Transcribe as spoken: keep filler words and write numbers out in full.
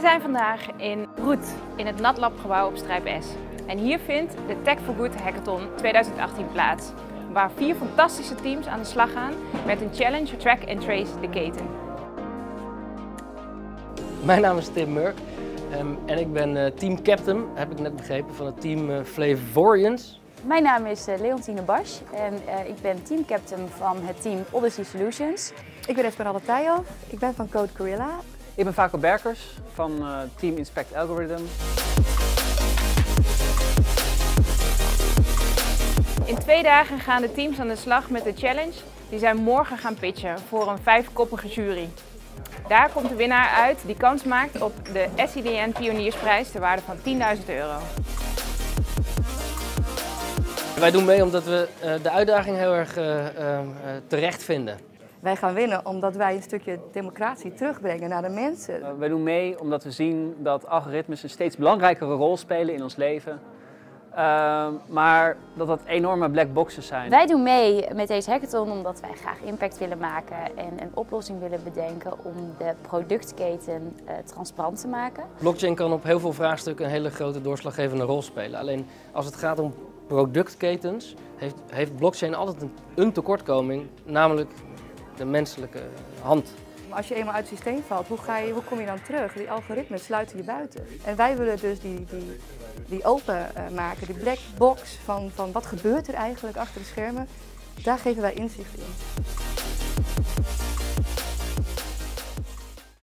zijn vandaag in Broed, in het NatLab-gebouw op Strijp S. En hier vindt de Tech for Good Hackathon tweeduizend achttien plaats, waar vier fantastische teams aan de slag gaan met een challenge Track and Trace de keten. Mijn naam is Tim Murk um, en ik ben uh, team captain, heb ik net begrepen, van het team uh, Flavorians. Mijn naam is uh, Leontine Basch en uh, ik ben teamcaptain van het team Odyssey Solutions. Ik ben Esmeralda Tayo, ik ben van Code Gorilla. Ik ben Vaco Berkers van uh, Team Inspect Algorithm. In twee dagen gaan de teams aan de slag met de challenge die zij morgen gaan pitchen voor een vijfkoppige jury. Daar komt de winnaar uit die kans maakt op de S I D N Pioniersprijs ter waarde van tienduizend euro. Wij doen mee omdat we uh, de uitdaging heel erg uh, uh, terecht vinden. Wij gaan winnen omdat wij een stukje democratie terugbrengen naar de mensen. Uh, wij doen mee omdat we zien dat algoritmes een steeds belangrijkere rol spelen in ons leven. Uh, maar dat dat enorme black boxes zijn. Wij doen mee met deze hackathon omdat wij graag impact willen maken en een oplossing willen bedenken om de productketen uh, transparant te maken. Blockchain kan op heel veel vraagstukken een hele grote doorslaggevende rol spelen. Alleen als het gaat om productketens heeft, heeft blockchain altijd een, een tekortkoming, namelijk de menselijke hand. Maar als je eenmaal uit het systeem valt, hoe, ga je, hoe kom je dan terug? Die algoritmes sluiten je buiten. En wij willen dus die, die, die open uh, maken, die black box van, van wat gebeurt er eigenlijk achter de schermen. Daar geven wij inzicht in.